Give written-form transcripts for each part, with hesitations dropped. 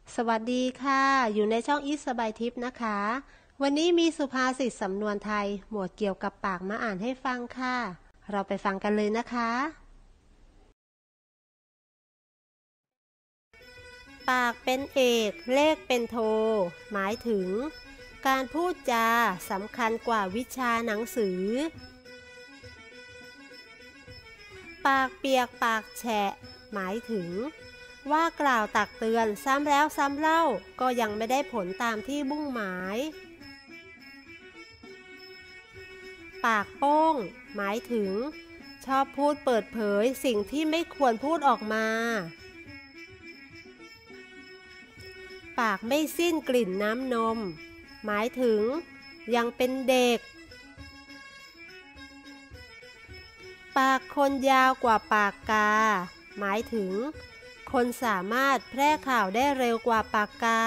สวัสดีค่ะอยู่ในช่องอีทสบายทิปนะคะวันนี้มีสุภาษิตสำนวนไทยหมวดเกี่ยวกับปากมาอ่านให้ฟังค่ะเราไปฟังกันเลยนะคะปากเป็นเอกเลขเป็นโทหมายถึงการพูดจาสำคัญกว่าวิชาหนังสือปากเปียกปากแฉะหมายถึงว่ากล่าวตักเตือนซ้ำแล้วซ้ำเล่าก็ยังไม่ได้ผลตามที่มุ่งหมายปากโป้งหมายถึงชอบพูดเปิดเผยสิ่งที่ไม่ควรพูดออกมาปากไม่สิ้นกลิ่นน้ำนมหมายถึงยังเป็นเด็กปากคนยาวกว่าปากกาหมายถึงคนสามารถแพร่ข่าวได้เร็วกว่าปากกา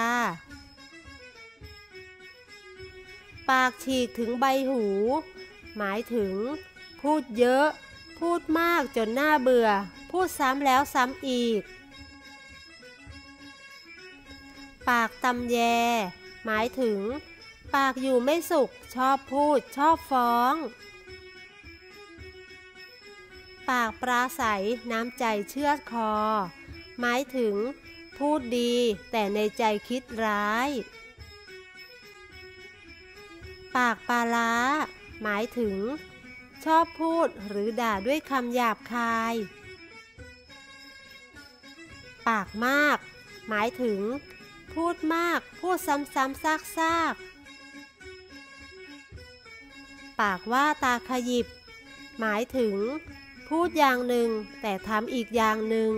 ปากฉีกถึงใบหูหมายถึงพูดเยอะพูดมากจนน่าเบื่อพูดซ้ำแล้วซ้ำอีกปากตำแยหมายถึงปากอยู่ไม่สุขชอบพูดชอบฟ้องปากปราศัยน้ำใจเชือดคอหมายถึงพูดดีแต่ในใจคิดร้ายปากปลาร้าหมายถึงชอบพูดหรือด่าด้วยคำหยาบคายปากมากหมายถึงพูดมากพูดซ้ำๆซากๆปากว่าตาขยิบหมายถึงพูดอย่างหนึ่งแต่ทำอีกอย่างหนึ่ง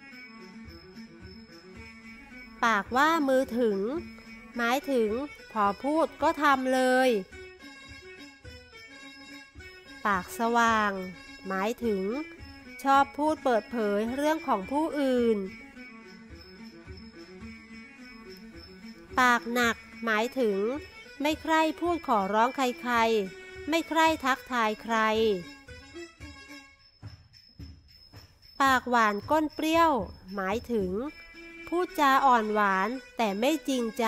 ปากว่ามือถึงหมายถึงพอพูดก็ทำเลยปากสว่างหมายถึงชอบพูดเปิดเผยเรื่องของผู้อื่นปากหนักหมายถึงไม่ใคร่พูดขอร้องใครๆไม่ใคร่ทักทายใครปากหวานก้นเปรี้ยวหมายถึงพูดจาอ่อนหวานแต่ไม่จริงใจ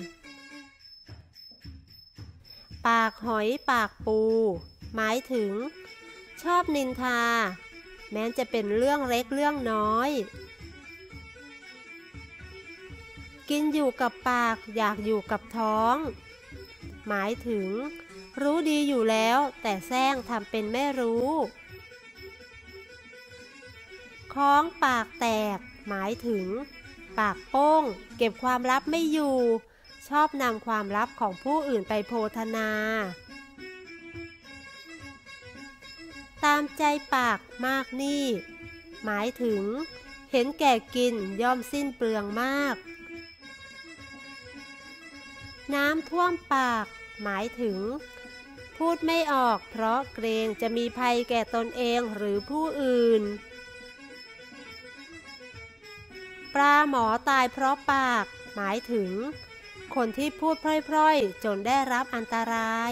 ปากหอยปากปูหมายถึงชอบนินทาแม้จะเป็นเรื่องเล็กเรื่องน้อยกินอยู่กับปากอยากอยู่กับท้องหมายถึงรู้ดีอยู่แล้วแต่แซงทำเป็นไม่รู้ค้องปากแตกหมายถึงปากโป้งเก็บความลับไม่อยู่ชอบนำความลับของผู้อื่นไปโพธนาตามใจปากมากนี่หมายถึงเห็นแก่กินย่อมสิ้นเปลืองมากน้ำท่วมปากหมายถึงพูดไม่ออกเพราะเกรงจะมีภัยแก่ตนเองหรือผู้อื่นปลาหมอตายเพราะปากหมายถึงคนที่พูดพร่อยๆจนได้รับอันตราย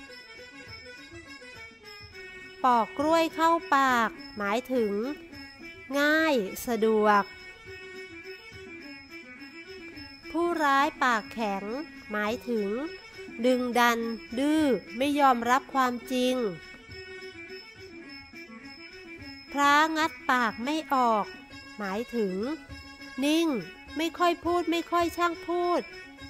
ปอกกล้วยเข้าปากหมายถึงง่ายสะดวกผู้ร้ายปากแข็งหมายถึงดึงดันดื้อไม่ยอมรับความจริงพระงัดปากไม่ออกหมายถึงนิ่งไม่ค่อยพูดไม่ค่อยช่างพูด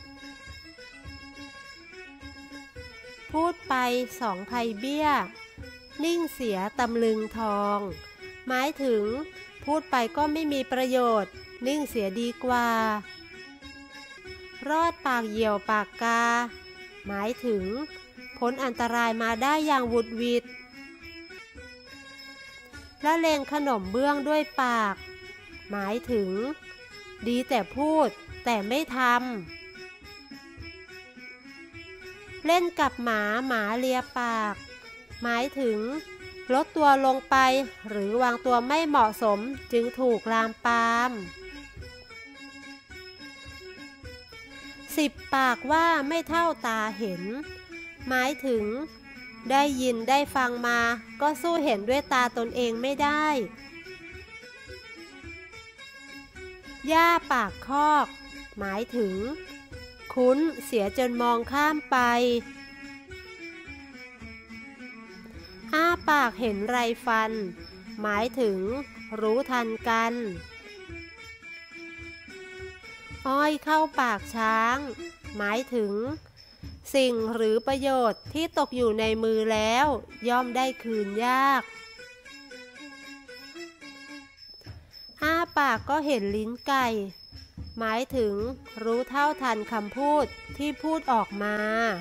พูดไปสองไพเบี้ยนิ่งเสียตำลึงทองหมายถึงพูดไปก็ไม่มีประโยชน์นิ่งเสียดีกว่ารอดปากเหยี่ยวปากกาหมายถึงพ้นอันตรายมาได้อย่างหวุดหวิดละเลงขนมเบื้องด้วยปากหมายถึงดีแต่พูดแต่ไม่ทำเล่นกับหมาหมาเลียปากหมายถึงลดตัวลงไปหรือวางตัวไม่เหมาะสมจึงถูกลามปาม10ปากว่าไม่เท่าตาเห็นหมายถึงได้ยินได้ฟังมาก็สู้เห็นด้วยตาตนเองไม่ได้หญ้าปากคอกหมายถึงคุ้นเสียจนมองข้ามไปอ้าปากเห็นไรฟันหมายถึงรู้ทันกันอ้อยเข้าปากช้างหมายถึงสิ่งหรือประโยชน์ที่ตกอยู่ในมือแล้วย่อมได้คืนยากอ้าปากก็เห็นลิ้นไก่หมายถึงรู้เท่าทันคำพูดที่พูดออกมา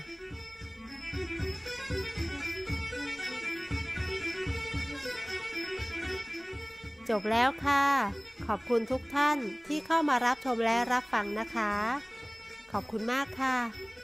จบแล้วค่ะขอบคุณทุกท่านที่เข้ามารับชมและรับฟังนะคะขอบคุณมากค่ะ